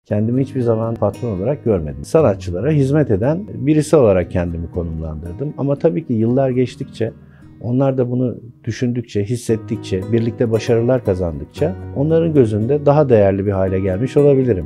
Kendimi hiçbir zaman patron olarak görmedim. Sanatçılara hizmet eden birisi olarak kendimi konumlandırdım. Ama tabii ki yıllar geçtikçe, onlar da bunu düşündükçe, hissettikçe, birlikte başarılar kazandıkça onların gözünde daha değerli bir hale gelmiş olabilirim.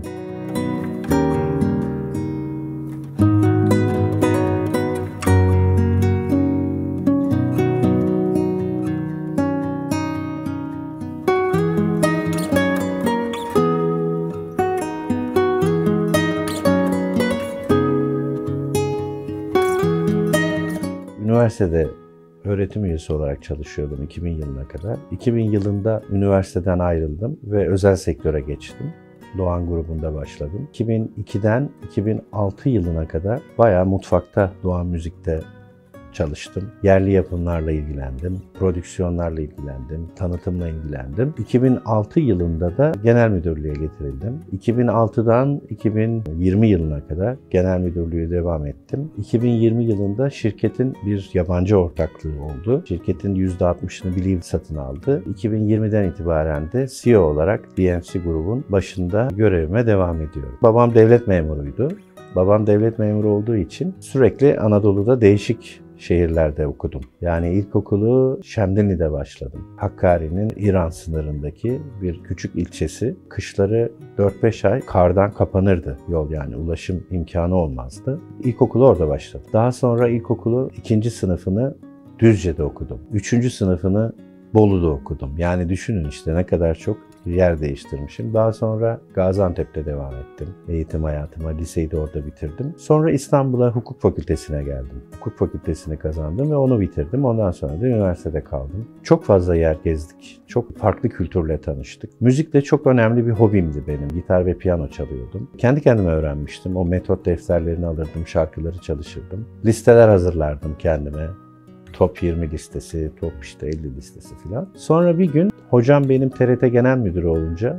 Üniversitede öğretim üyesi olarak çalışıyordum 2000 yılına kadar. 2000 yılında üniversiteden ayrıldım ve özel sektöre geçtim. Doğan grubunda başladım. 2002'den 2006 yılına kadar bayağı mutfakta Doğan Müzik'te çalıştım. Yerli yapımlarla ilgilendim, prodüksiyonlarla ilgilendim, tanıtımla ilgilendim. 2006 yılında da genel müdürlüğe getirildim. 2006'dan 2020 yılına kadar genel müdürlüğe devam ettim. 2020 yılında şirketin bir yabancı ortaklığı oldu. Şirketin %60'ını Believe satın aldı. 2020'den itibaren de CEO olarak DMC grubun başında görevime devam ediyorum. Babam devlet memuruydu. Babam devlet memuru olduğu için sürekli Anadolu'da değişik şehirlerde okudum. Yani ilkokulu Şemdinli'de başladım. Hakkari'nin İran sınırındaki bir küçük ilçesi. Kışları 4-5 ay kardan kapanırdı yol, yani ulaşım imkanı olmazdı. İlkokulu orada başladım. Daha sonra ilkokulu 2. sınıfını Düzce'de okudum. 3. sınıfını Bolu'da okudum. Yani düşünün işte ne kadar çok yer değiştirmişim. Daha sonra Gaziantep'te devam ettim eğitim hayatıma. Liseyi de orada bitirdim. Sonra İstanbul'a hukuk fakültesine geldim. Hukuk fakültesini kazandım ve onu bitirdim. Ondan sonra da üniversitede kaldım. Çok fazla yer gezdik. Çok farklı kültürle tanıştık. Müzik de çok önemli bir hobimdi benim. Gitar ve piyano çalıyordum. Kendi kendime öğrenmiştim. O metot defterlerini alırdım, şarkıları çalışırdım. Listeler hazırlardım kendime. Top 20 listesi, top işte 50 listesi filan. Sonra bir gün hocam benim TRT Genel Müdürü olunca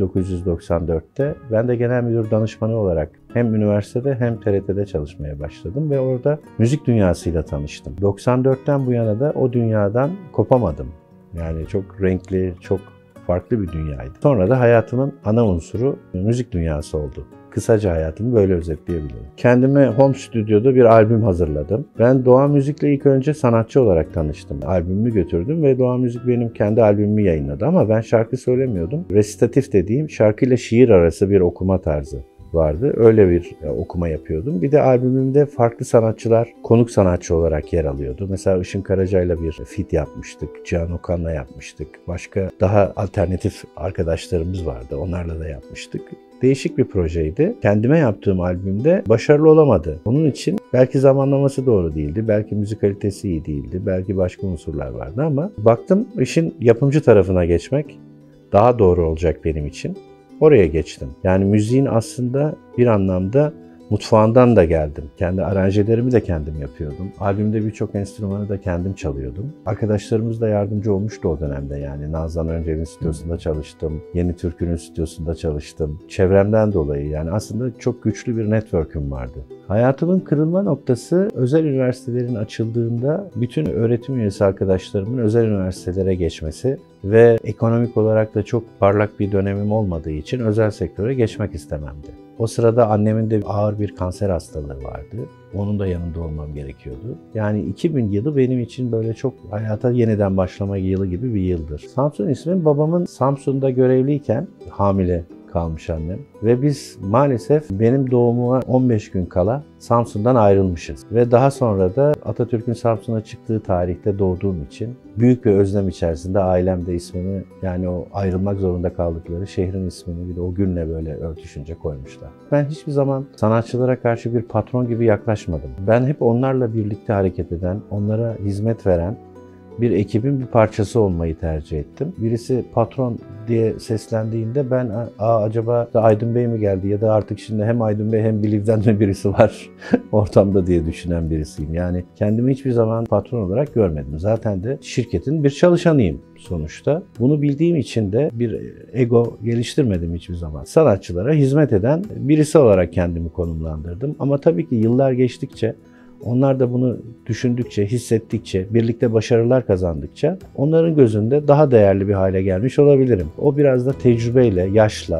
1994'te ben de genel müdür danışmanı olarak hem üniversitede hem TRT'de çalışmaya başladım ve orada müzik dünyasıyla tanıştım. 94'ten bu yana da o dünyadan kopamadım. Yani çok renkli, çok farklı bir dünyaydı. Sonra da hayatımın ana unsuru müzik dünyası oldu. Kısaca hayatımı böyle özetleyebilirim. Kendime home stüdyoda bir albüm hazırladım. Ben Doğan Müzik'le ilk önce sanatçı olarak tanıştım. Albümümü götürdüm ve Doğan Müzik benim kendi albümümü yayınladı ama ben şarkı söylemiyordum. Resitatif dediğim şarkıyla şiir arası bir okuma tarzı vardı. Öyle bir okuma yapıyordum. Bir de albümümde farklı sanatçılar konuk sanatçı olarak yer alıyordu. Mesela Işın Karaca'yla bir feat yapmıştık. Cihan Okan'la yapmıştık. Başka daha alternatif arkadaşlarımız vardı. Onlarla da yapmıştık. Değişik bir projeydi. Kendime yaptığım albümde başarılı olamadı. Onun için belki zamanlaması doğru değildi, belki müzikalitesi iyi değildi, belki başka unsurlar vardı ama baktım işin yapımcı tarafına geçmek daha doğru olacak benim için. Oraya geçtim. Yani müziğin aslında bir anlamda mutfağından da geldim. Kendi aranjelerimi de kendim yapıyordum. Albümde birçok enstrümanı da kendim çalıyordum. Arkadaşlarımız da yardımcı olmuştu o dönemde yani. Nazan Öncel'in stüdyosunda çalıştım. Yeni Türkü'nün stüdyosunda çalıştım. Çevremden dolayı yani aslında çok güçlü bir network'üm vardı. Hayatımın kırılma noktası özel üniversitelerin açıldığında bütün öğretim üyesi arkadaşlarımın özel üniversitelere geçmesi ve ekonomik olarak da çok parlak bir dönemim olmadığı için özel sektöre geçmek istememdi. O sırada annemin de ağır bir kanser hastalığı vardı. Onun da yanında olmam gerekiyordu. Yani 2000 yılı benim için böyle çok hayata yeniden başlama yılı gibi bir yıldır. Samsun ismim babamın Samsun'da görevliyken hamile kalmış annem. Ve biz maalesef benim doğumuma 15 gün kala Samsun'dan ayrılmışız. Ve daha sonra da Atatürk'ün Samsun'a çıktığı tarihte doğduğum için büyük bir özlem içerisinde ailem de ismimi, yani o ayrılmak zorunda kaldıkları şehrin ismini bir de o günle böyle örtüşünce koymuşlar. Ben hiçbir zaman sanatçılara karşı bir patron gibi yaklaşmadım. Ben hep onlarla birlikte hareket eden, onlara hizmet veren bir ekibin bir parçası olmayı tercih ettim. Birisi patron diye seslendiğinde ben acaba da Aydın Bey mi geldi ya da artık şimdi hem Aydın Bey hem Believe'den mi birisi var ortamda diye düşünen birisiyim. Yani kendimi hiçbir zaman patron olarak görmedim. Zaten de şirketin bir çalışanıyım sonuçta. Bunu bildiğim için de bir ego geliştirmedim hiçbir zaman. Sanatçılara hizmet eden birisi olarak kendimi konumlandırdım. Ama tabii ki yıllar geçtikçe, onlar da bunu düşündükçe, hissettikçe, birlikte başarılar kazandıkça onların gözünde daha değerli bir hale gelmiş olabilirim. O biraz da tecrübeyle, yaşla,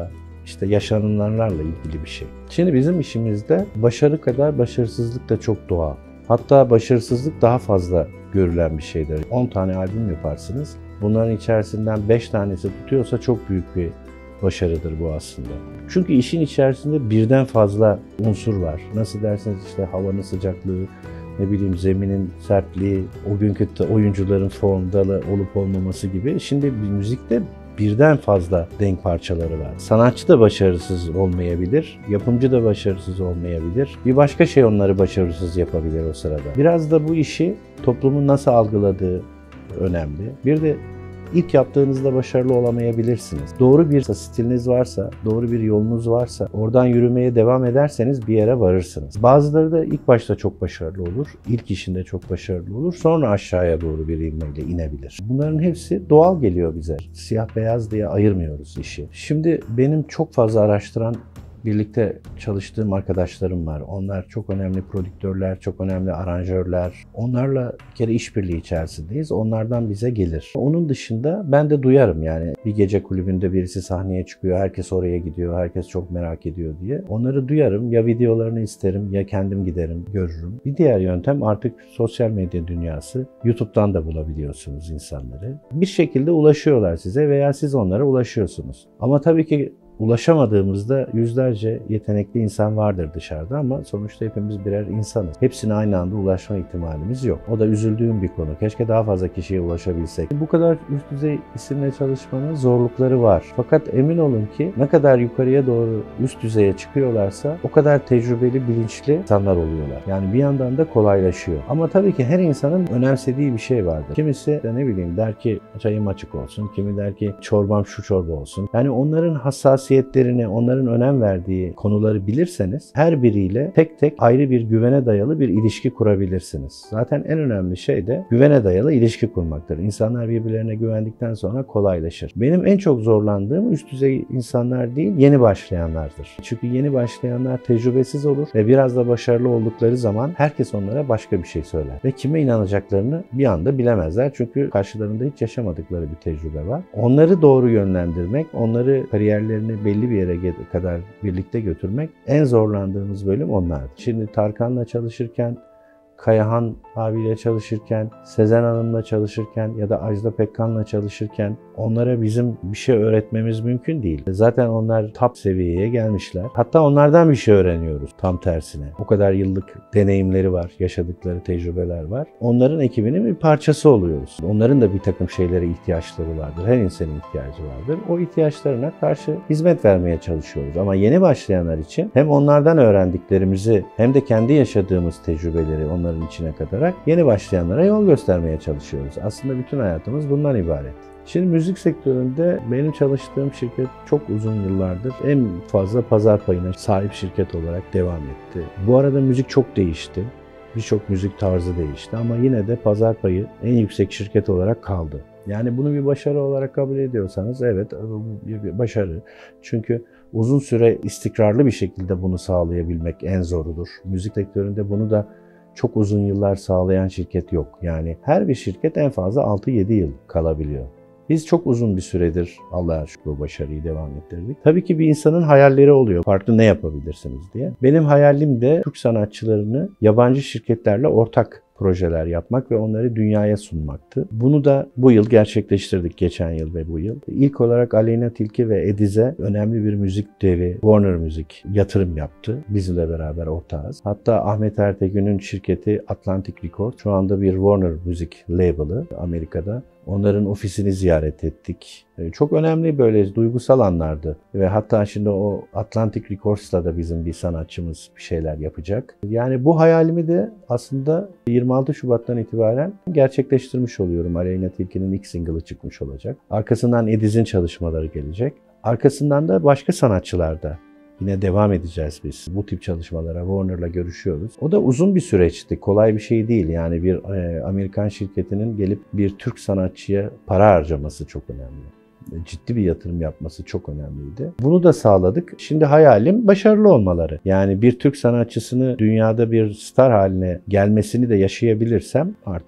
işte yaşananlarla ilgili bir şey. Şimdi bizim işimizde başarı kadar başarısızlık da çok doğal. Hatta başarısızlık daha fazla görülen bir şeydir. 10 tane albüm yaparsınız. Bunların içerisinden 5 tanesi tutuyorsa çok büyük bir başarıdır bu aslında. Çünkü işin içerisinde birden fazla unsur var. Nasıl derseniz işte havanın sıcaklığı, ne bileyim zeminin sertliği, o günkü oyuncuların formda olup olmaması gibi. Şimdi müzikte birden fazla denk parçaları var. Sanatçı da başarısız olmayabilir, yapımcı da başarısız olmayabilir. Bir başka şey onları başarısız yapabilir o sırada. Biraz da bu işi toplumun nasıl algıladığı önemli. Bir de İlk yaptığınızda başarılı olamayabilirsiniz. Doğru bir stiliniz varsa, doğru bir yolunuz varsa oradan yürümeye devam ederseniz bir yere varırsınız. Bazıları da ilk başta çok başarılı olur, ilk işinde çok başarılı olur, sonra aşağıya doğru bir ivmeyle inebilir. Bunların hepsi doğal geliyor bize. Siyah beyaz diye ayırmıyoruz işi. Şimdi benim çok fazla araştıran birlikte çalıştığım arkadaşlarım var. Onlar çok önemli prodüktörler, çok önemli aranjörler. Onlarla bir kere işbirliği içerisindeyiz. Onlardan bize gelir. Onun dışında ben de duyarım yani bir gece kulübünde birisi sahneye çıkıyor, herkes oraya gidiyor, herkes çok merak ediyor diye. Onları duyarım, ya videolarını isterim ya kendim giderim, görürüm. Bir diğer yöntem artık sosyal medya dünyası. YouTube'dan da bulabiliyorsunuz insanları. Bir şekilde ulaşıyorlar size veya siz onlara ulaşıyorsunuz. Ama tabii ki ulaşamadığımızda yüzlerce yetenekli insan vardır dışarıda ama sonuçta hepimiz birer insanız. Hepsine aynı anda ulaşma ihtimalimiz yok. O da üzüldüğüm bir konu. Keşke daha fazla kişiye ulaşabilsek. Bu kadar üst düzey isimle çalışmanın zorlukları var. Fakat emin olun ki ne kadar yukarıya doğru üst düzeye çıkıyorlarsa o kadar tecrübeli, bilinçli insanlar oluyorlar. Yani bir yandan da kolaylaşıyor. Ama tabii ki her insanın önemsediği bir şey vardır. Kimisi de ne bileyim der ki çayım açık olsun. Kimi der ki çorbam şu çorba olsun. Yani onların hassasiyetlerini, onların önem verdiği konuları bilirseniz her biriyle tek tek ayrı bir güvene dayalı bir ilişki kurabilirsiniz. Zaten en önemli şey de güvene dayalı ilişki kurmaktır. İnsanlar birbirlerine güvendikten sonra kolaylaşır. Benim en çok zorlandığım üst düzey insanlar değil, yeni başlayanlardır. Çünkü yeni başlayanlar tecrübesiz olur ve biraz da başarılı oldukları zaman herkes onlara başka bir şey söyler. Ve kime inanacaklarını bir anda bilemezler. Çünkü karşılarında hiç yaşamadıkları bir tecrübe var. Onları doğru yönlendirmek, onları kariyerlerini belli bir yere kadar birlikte götürmek en zorlandığımız bölüm onlardı. Şimdi Tarkan'la çalışırken, Kayahan abiyle çalışırken, Sezen Hanım'la çalışırken ya da Ajda Pekkan'la çalışırken onlara bizim bir şey öğretmemiz mümkün değil. Zaten onlar top seviyeye gelmişler. Hatta onlardan bir şey öğreniyoruz tam tersine. O kadar yıllık deneyimleri var, yaşadıkları tecrübeler var. Onların ekibinin bir parçası oluyoruz. Onların da bir takım şeylere ihtiyaçları vardır. Her insanın ihtiyacı vardır. O ihtiyaçlarına karşı hizmet vermeye çalışıyoruz. Ama yeni başlayanlar için hem onlardan öğrendiklerimizi hem de kendi yaşadığımız tecrübeleri onların içine katarak yeni başlayanlara yol göstermeye çalışıyoruz. Aslında bütün hayatımız bundan ibaret. Şimdi müzik sektöründe benim çalıştığım şirket çok uzun yıllardır en fazla pazar payına sahip şirket olarak devam etti. Bu arada müzik çok değişti. Birçok müzik tarzı değişti ama yine de pazar payı en yüksek şirket olarak kaldı. Yani bunu bir başarı olarak kabul ediyorsanız evet bir başarı. Çünkü uzun süre istikrarlı bir şekilde bunu sağlayabilmek en zorudur. Müzik sektöründe bunu da çok uzun yıllar sağlayan şirket yok. Yani her bir şirket en fazla 6-7 yıl kalabiliyor. Biz çok uzun bir süredir Allah'a şükür bu başarıyı devam ettirdik. Tabii ki bir insanın hayalleri oluyor. Farklı ne yapabilirsiniz diye. Benim hayalim de Türk sanatçılarını yabancı şirketlerle ortak projeler yapmak ve onları dünyaya sunmaktı. Bunu da bu yıl gerçekleştirdik, geçen yıl ve bu yıl. İlk olarak Aleyna Tilki ve Ediz'e önemli bir müzik devi Warner Music yatırım yaptı. Bizimle beraber ortağız. Hatta Ahmet Ertegün'ün şirketi Atlantic Records şu anda bir Warner Music label'ı Amerika'da. Onların ofisini ziyaret ettik. Çok önemli böyle duygusal anlardı. Ve hatta şimdi o Atlantic Records'la da bizim bir sanatçımız bir şeyler yapacak. Yani bu hayalimi de aslında 26 Şubat'tan itibaren gerçekleştirmiş oluyorum. Aleyna Tilki'nin ilk single'ı çıkmış olacak. Arkasından Ediz'in çalışmaları gelecek. Arkasından da başka sanatçılar da yine devam edeceğiz biz. Bu tip çalışmalara Warner'la görüşüyoruz. O da uzun bir süreçti. Kolay bir şey değil. Yani bir Amerikan şirketinin gelip bir Türk sanatçıya para harcaması çok önemli. Ciddi bir yatırım yapması çok önemliydi. Bunu da sağladık. Şimdi hayalim başarılı olmaları. Yani bir Türk sanatçısını dünyada bir star haline gelmesini de yaşayabilirsem artık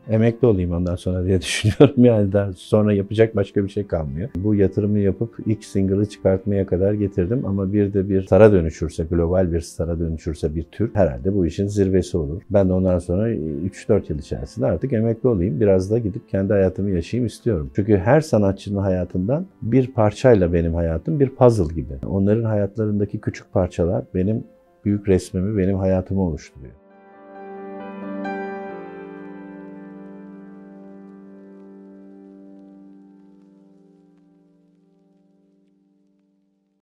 Emekli olayım ondan sonra diye düşünüyorum. Yani daha sonra yapacak başka bir şey kalmıyor. Bu yatırımı yapıp ilk single'ı çıkartmaya kadar getirdim ama bir de bir stara dönüşürse, global bir stara dönüşürse bir tür herhalde bu işin zirvesi olur. Ben de ondan sonra 3-4 yıl içerisinde artık emekli olayım. Biraz da gidip kendi hayatımı yaşayayım istiyorum. Çünkü her sanatçının hayatından bir parçayla benim hayatım bir puzzle gibi. Onların hayatlarındaki küçük parçalar benim büyük resmimi, benim hayatımı oluşturuyor.